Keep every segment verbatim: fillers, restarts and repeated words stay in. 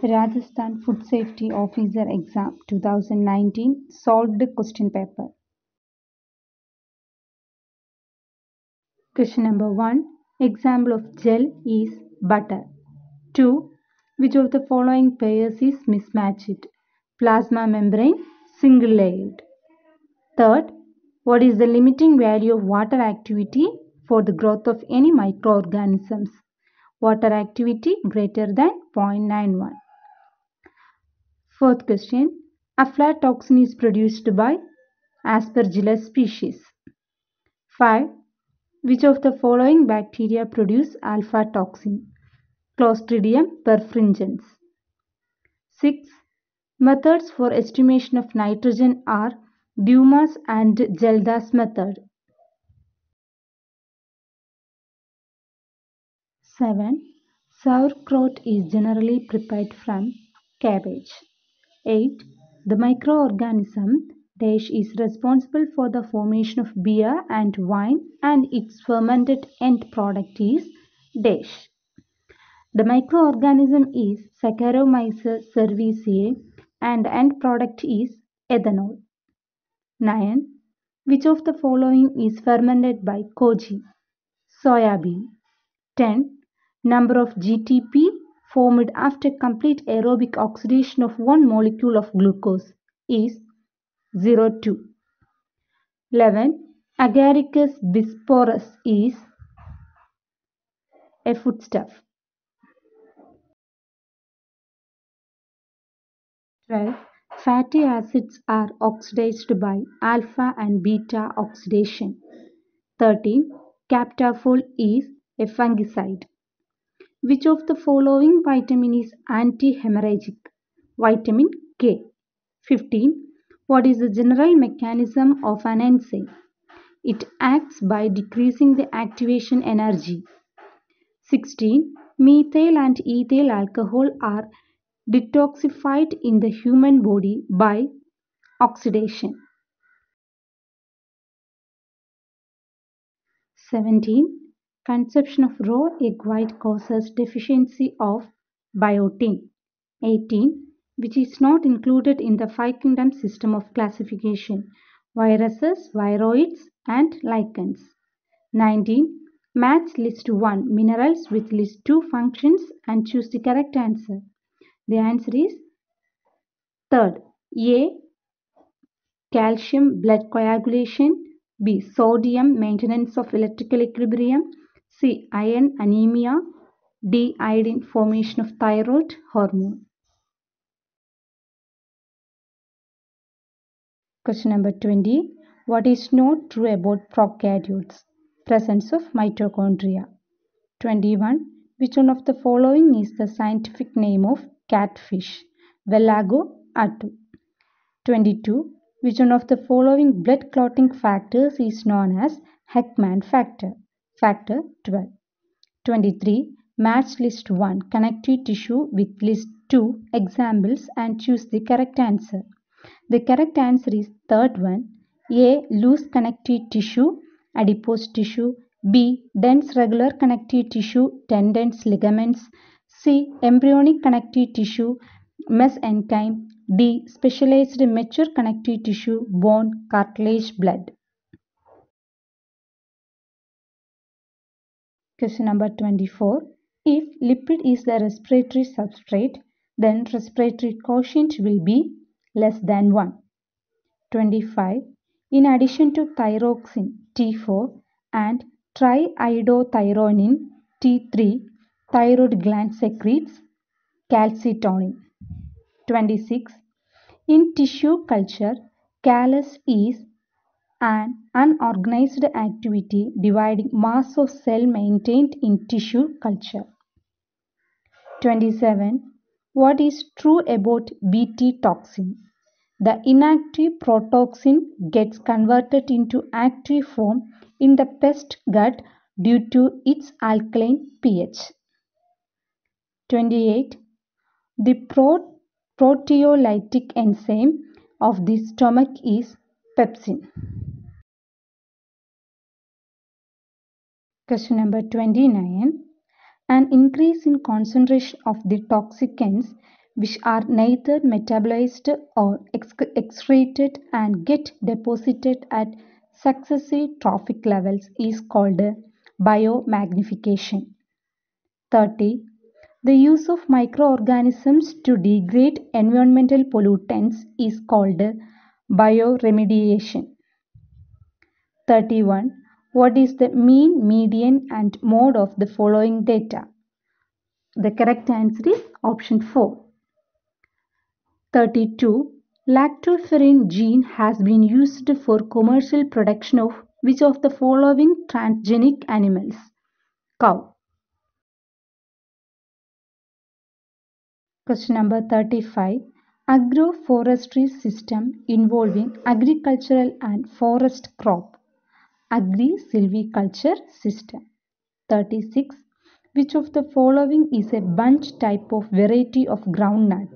Rajasthan Food Safety Officer Exam twenty nineteen solved question paper. Question number one. Example of gel is butter. two. Which of the following pairs is mismatched? Plasma membrane, single layered. Third, what is the limiting value of water activity for the growth of any microorganisms? Water activity greater than zero point nine one. Fourth question, aflatoxin is produced by Aspergillus species. five. Which of the following bacteria produce alpha toxin? Clostridium perfringens. six. Methods for estimation of nitrogen are Dumas and Gelda's method. seven. Sauerkraut is generally prepared from cabbage. eight. The microorganism dash is responsible for the formation of beer and wine, and its fermented end product is dash. The microorganism is Saccharomyces cerevisiae and end product is ethanol. nine. Which of the following is fermented by koji? Soybean. ten. Number of G T P formed after complete aerobic oxidation of one molecule of glucose is zero point two. eleven. Agaricus bisporus is a foodstuff. twelve. Fatty acids are oxidized by alpha and beta oxidation. thirteen. Captafol is a fungicide. Which of the following vitamin is anti-hemorrhagic? Vitamin K. fifteen. What is the general mechanism of an enzyme? It acts by decreasing the activation energy. sixteen. Methyl and ethyl alcohol are detoxified in the human body by oxidation. seventeen. Consumption of raw egg white causes deficiency of biotin. eighteen. Which is not included in the five kingdom system of classification: viruses, viroids, and lichens. nineteen. Match list one minerals with list two functions and choose the correct answer. The answer is third. A. Calcium blood coagulation. B. Sodium maintenance of electrical equilibrium. C. Iron anemia. D. Iodine formation of thyroid hormone. Question number twenty. What is not true about prokaryotes? Presence of mitochondria. twenty-one. Which one of the following is the scientific name of catfish? Velago atu. twenty-two. Which one of the following blood clotting factors is known as Heckman factor? Factor twelve. twenty-three. Match list one connective tissue with list two examples and choose the correct answer. The correct answer is third one. A. Loose connective tissue, adipose tissue. B. Dense regular connective tissue, tendons, ligaments. C. Embryonic connective tissue, mesenchyme. D. Specialized mature connective tissue, bone, cartilage, blood. Question number twenty-four. If lipid is the respiratory substrate, then respiratory quotient will be less than one. twenty-five. In addition to thyroxine T four and triiodothyronine T three, thyroid gland secretes calcitonin. twenty-six. In tissue culture, callus is an unorganized activity dividing mass of cell maintained in tissue culture. twenty-seven. What is true about Bt toxin? The inactive protoxin gets converted into active form in the pest gut due to its alkaline pH. twenty-eight. The pro proteolytic enzyme of the stomach is pepsin. Question number twenty-nine. An increase in concentration of the toxicants which are neither metabolized or excreted and get deposited at successive trophic levels is called biomagnification. thirty. The use of microorganisms to degrade environmental pollutants is called bioremediation. thirty-one. What is the mean, median and mode of the following data? The correct answer is option four. thirty-two. Lactoferrin gene has been used for commercial production of which of the following transgenic animals? Cow. Question number thirty-five. Agroforestry system involving agricultural and forest crop. Agri-silviculture system. thirty-six. Which of the following is a bunch type of variety of groundnut?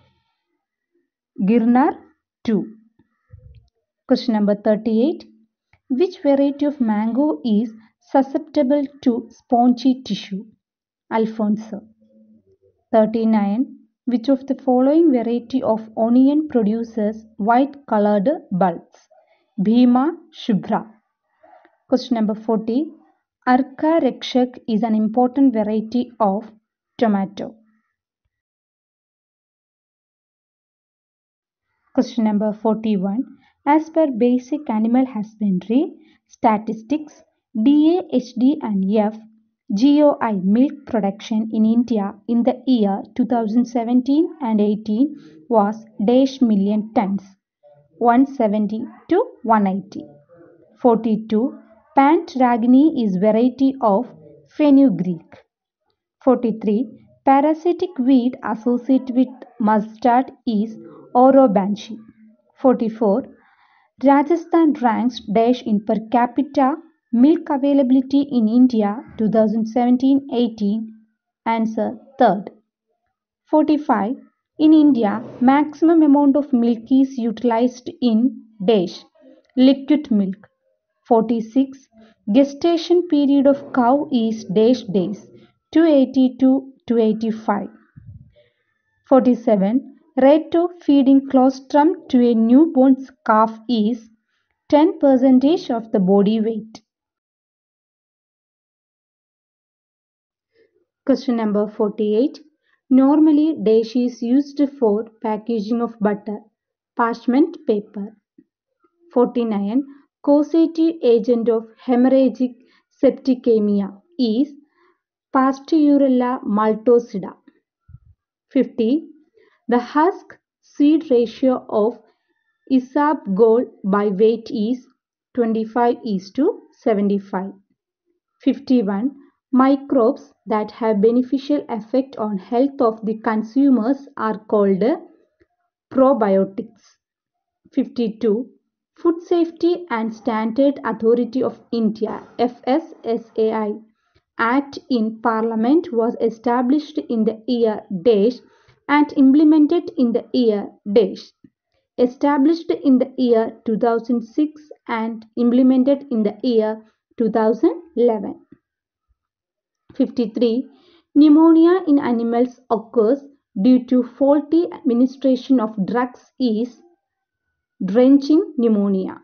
Girnar two. Question number thirty-eight. Which variety of mango is susceptible to spongy tissue? Alfonso. thirty-nine. Which of the following variety of onion produces white colored bulbs? Bhima Shubhra. Question number forty. Arka Rakshak is an important variety of tomato. Question number forty-one. As per basic animal husbandry statistics, D A H D and F G O I milk production in India in the year two thousand seventeen and eighteen was dash million tons, one seventy to one eighty. forty-two. Pant Ragini is variety of fenugreek. forty-three. Parasitic weed associated with mustard is Orobanchi. forty-four. Rajasthan ranks dash in per capita milk availability in India twenty seventeen eighteen. Answer third. forty-five. In India, maximum amount of milk is utilized in dash liquid milk. forty-six. Gestation period of cow is dash days two eighty to two eighty-five. forty-seven. Rate of feeding colostrum to a newborn calf is ten percent of the body weight. Question number forty-eight. Normally, dash is used for packaging of butter, parchment paper. forty-nine. Causative agent of hemorrhagic septicemia is Pasteurella maltosida. fifty. The husk seed ratio of isabgol by weight is twenty-five is to seventy-five. fifty-one. Microbes that have beneficial effect on health of the consumers are called probiotics. fifty-two. Food Safety and Standard Authority of India F S S A I Act in Parliament was established in the year dash and implemented in the year dash. Established in the year two thousand six and implemented in the year two thousand eleven. fifty-three. Pneumonia in animals occurs due to faulty administration of drugs is drenching pneumonia.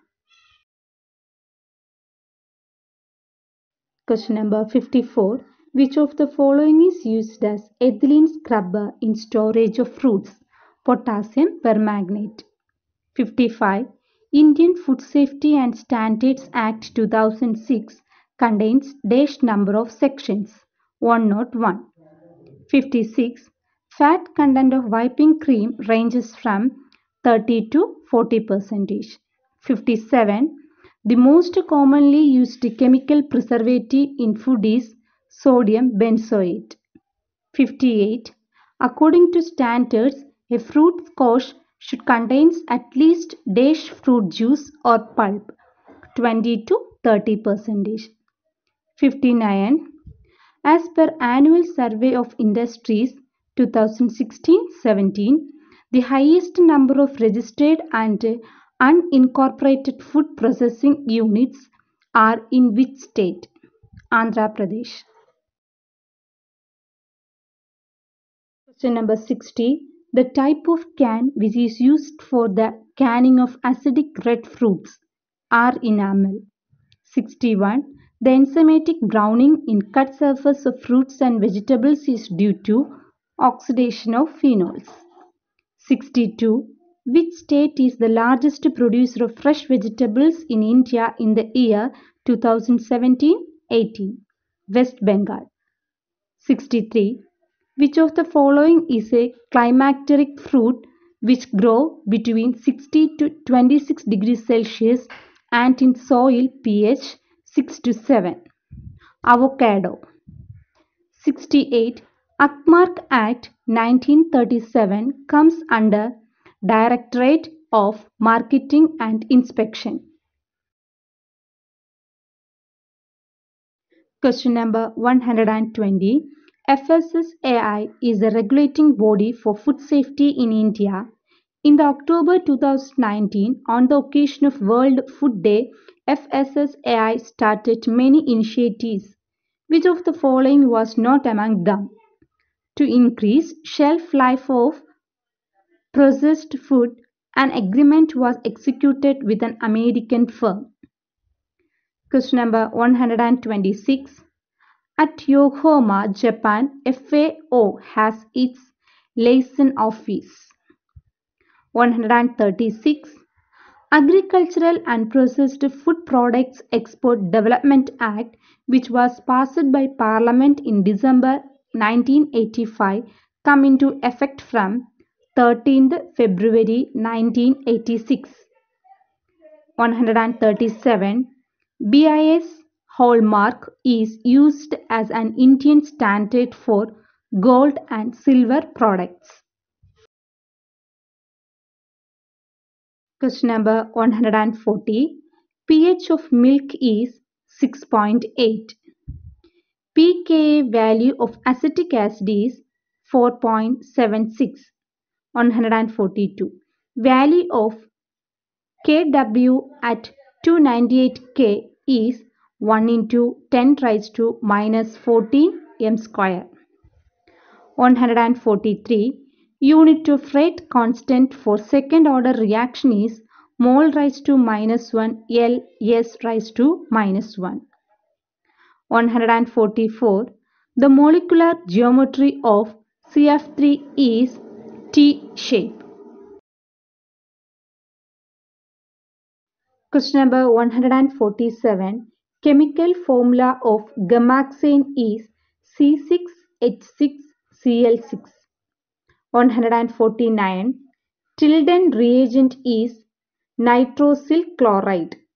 Question number fifty-four. Which of the following is used as ethylene scrubber in storage of fruits? Potassium permanganate. fifty-five. Indian Food Safety and Standards Act two thousand six contains dash number of sections one oh one. fifty-six. Fat content of whipping cream ranges from thirty to forty percent. fifty-seven. The most commonly used chemical preservative in food is sodium benzoate. fifty-eight. According to standards, a fruit squash should contain at least dash fruit juice or pulp twenty to thirty percent. fifty-nine. As per Annual Survey of Industries twenty sixteen seventeen, the highest number of registered and unincorporated food processing units are in which state? Andhra Pradesh. Question number sixty. The type of can which is used for the canning of acidic red fruits are enamel. sixty-one. The enzymatic browning in cut surface of fruits and vegetables is due to oxidation of phenols. sixty-two. Which state is the largest producer of fresh vegetables in India in the year two thousand seventeen eighteen? West Bengal. sixty-three. Which of the following is a climacteric fruit which grow between sixty to twenty-six degrees Celsius and in soil pH six to seven? Avocado. sixty-eight. Ackmark Act nineteen thirty-seven comes under Directorate of Marketing and Inspection. Question number one hundred twenty. F S S A I is the regulating body for food safety in India. In the October two thousand nineteen, on the occasion of World Food Day, F S S A I started many initiatives. Which of the following was not among them? To increase shelf life of processed food, an agreement was executed with an American firm. Question number one hundred twenty-six. At Yokohama, Japan, F A O has its liaison office. one hundred thirty-six. Agricultural and Processed Food Products Export Development Act, which was passed by Parliament in December nineteen eighty-five, come into effect from thirteenth February nineteen eighty-six. one hundred thirty-seven. B I S hallmark is used as an Indian standard for gold and silver products. Question number one hundred forty. pH of milk is six point eight. pKa value of acetic acid is four point seven six. one hundred forty-two. Value of Kw at two hundred ninety-eight K is one into ten raised to minus fourteen m square. one hundred forty-three. Unit of rate constant for second order reaction is mole raised to minus one L S raised to minus one. one hundred forty-four. The molecular geometry of C F three is T shape. Question number one hundred forty-seven. Chemical formula of gamaxane is C six H six C L six. one hundred forty-nine. Tilden reagent is nitrosyl chloride.